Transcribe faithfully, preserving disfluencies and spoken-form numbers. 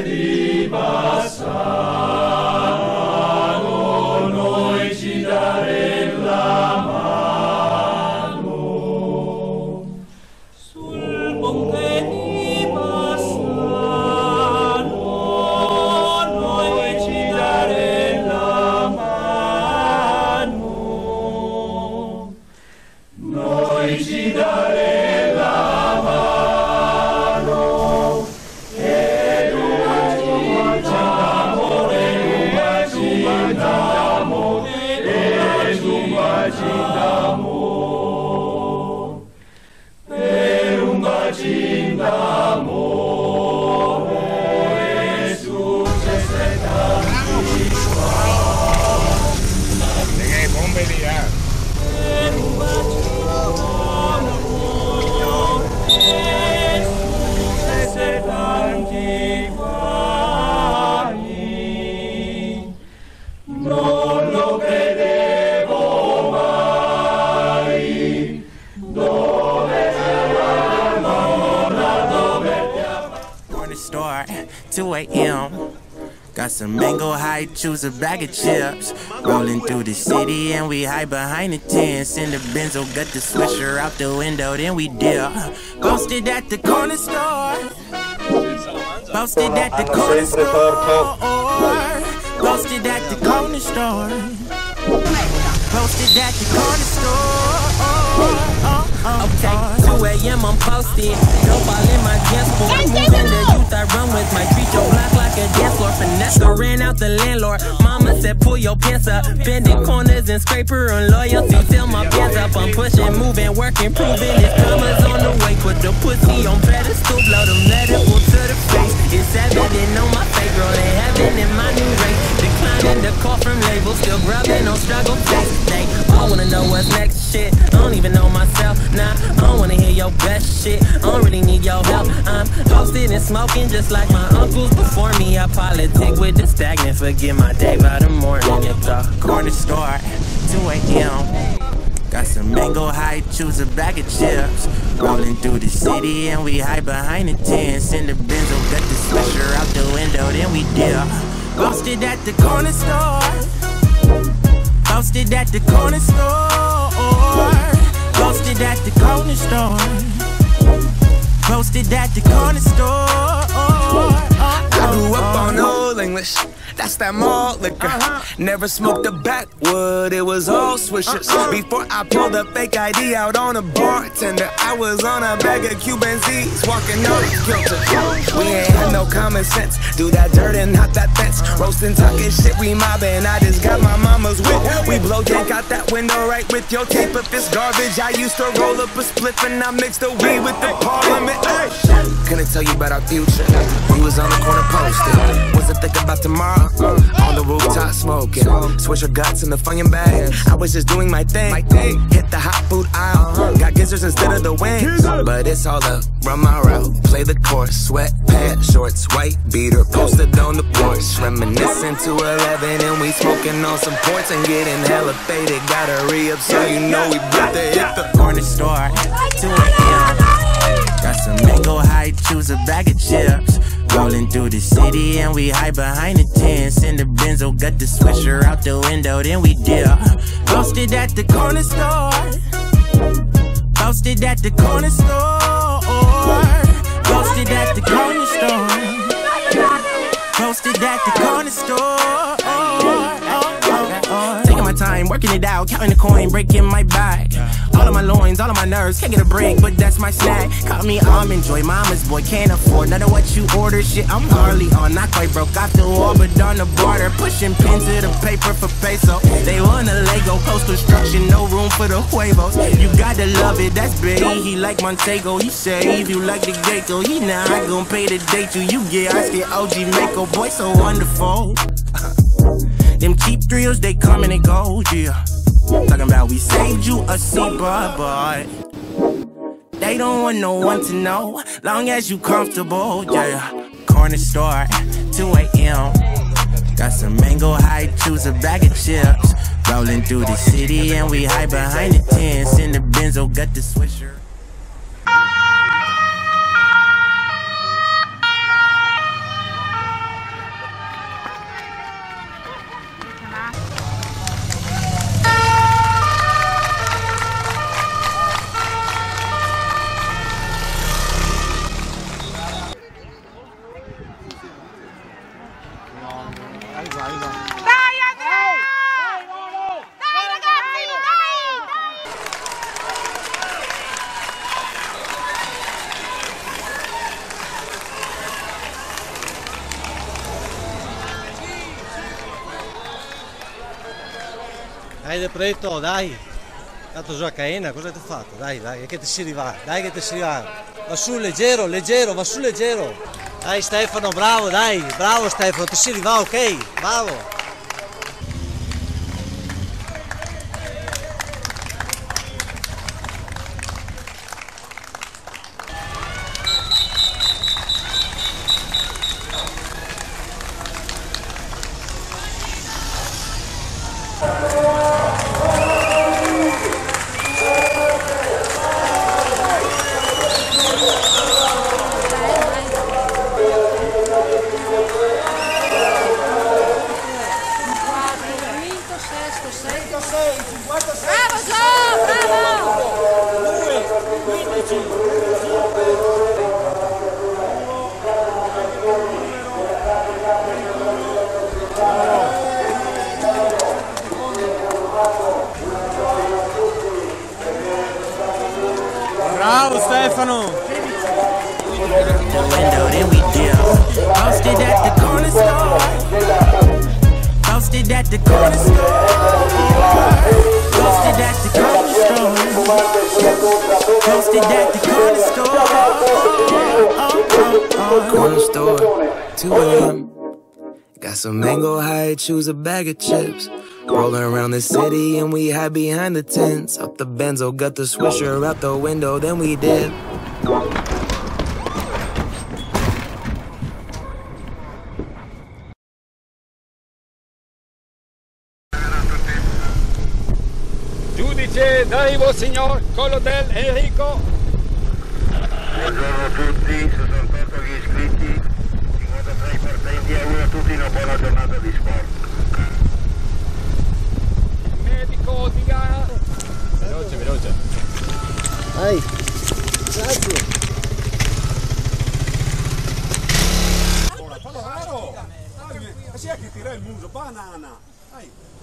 di Bassano, noi ci daremo la mano. Sul ponte di Bassano, noi ci daremo la mano. Noi ci daremo la mano. Ed una cingiamo, ed una cingiamo, ed una cingiamo, per un bacino d'amore successe tanti qua. Che bombe lì, eh! Per un bacino d'amore successe tanti guai. Non lo credevo mai. Dove sei mamma, dove ti ha Corner store, two A M Got some mango high, choose a bag of chips. Rolling through the city and we hide behind the tents. In the Benzo, got the swisher out the window, then we dip. Posted at the corner store. Posted at the corner store. Posted at the corner store. Posted at the corner store. Okay, two A M I'm posted. Dope all in my dance floor. Moving the youth I run with. My treat your block like a dance floor. Finesse ran out the landlord. Mama said pull your pants up. Bending corners and scraper on loyalty. Fill my pants up. I'm pushing, moving, working, proving. This commas on the way. Put the pussy on pedestal. Blow them medical to the face. It's evident on my face. Rolling heaven in my new race. Declining the call from labels. Still grubbing on struggle face. They all wanna know what's next shit. I don't even know myself. Nah, I don't wanna hear your best shit. I don't really need your help. I'm toasted and smoking just like my uncles before me. I politic with the stagnant. Forget my day by the morning. At the corner store, two A M Got some mango high, choose a bag of chips. Rolling through the city and we hide behind the tents. In the Benzo, got the swisher out the window, then we dip. Posted at the corner store. Posted at the corner store. Posted at the corner store. Posted at the corner store. I grew up on Old English. That's that malt liquor. Uh-huh. Never smoked a backwood, it was all swishers. Uh-uh. Before I pulled a fake I D out on a bartender, I was on a bag of Cuban Z's, walking off kilter. We ain't had no common sense. Do that dirt and not that fence. Roasting, talking shit, we mobbing. I just got my mama's whip. We blow dank out that window right with your tape. If it's garbage, I used to roll up a spliff and I mixed the weed with the parliament. Hey. Couldn't tell you about our future. We was on the corner posted. Wasn't thinking about tomorrow. Uh, on the rooftop smoking. Swisher guts in the Funyun bag. I was just doing my thing. Hit the hot food aisle. Got gizzards instead of the wings. But it's all up. Run my route. Play the course. Sweatpants, shorts, white beater. Posted on the porch. Reminiscing to eleven. And we smoking on some ports and getting hella faded. Gotta re-up so you know we about to hit the corner store, two A M Got some mango high, choose a bag of chips. Rolling through the city and we hide behind the tents. In the Benzo, got the swisher out the window, then we dip. Posted at the corner store. Posted at the corner store. Posted at the corner store. Posted at the corner store. Taking my time, working it out, counting the coin, breaking my back. All of my loins, all of my nerves, can't get a break, but that's my snack. Call me almond joy, mama's boy, can't afford none of what you order. Shit, I'm hardly on, not quite broke off the wall, but on the border, pushing pen to the paper for peso. They want a Lego coastal structure, no room for the huevos. You gotta love it, that's Betty. He like Montego, he say if you like the gecko, he not gon' pay the date you. You get ice, get O G Mako, boy, so wonderful. Them cheap thrills, they come and they go, yeah. Talking about we saved you a seat, but, but they don't want no one to know, long as you comfortable, yeah. Corner store, two A M Got some mango high, choose a bag of chips. Rolling through the city and we hide behind the tents. In the Benzo, got the swisher. Dai De Preto, dai. Tanto già Caena, cosa ti ha fatto? Dai, dai, che ti si arriva, dai che ti si arriva. Va su leggero, leggero, va su leggero. Dai Stefano, bravo, dai, bravo Stefano, ti si arriva, ok, bravo. Bravo Gio, bravo! Bravo Stefano! The window, then we dip. Posted at the corner store. Posted at the corner store. Posted at the corner store. Posted at the corner store. Oh, oh, oh. Corner store, two A M Got some mango high, choose a bag of chips. Rolling around the city and we hide behind the tents. Up the benzo, got the swisher out the window, then we dip. Giudice Daivo, signor Colodel Enrico. Buongiorno a tutti, sessantaotto gli iscritti, cinquantasei partenti, auguro a tutti una buona giornata di sport. Medico di gara. Veloce, veloce. Dai, grazie. Fallo raro! Sì, che tira il muso, banana!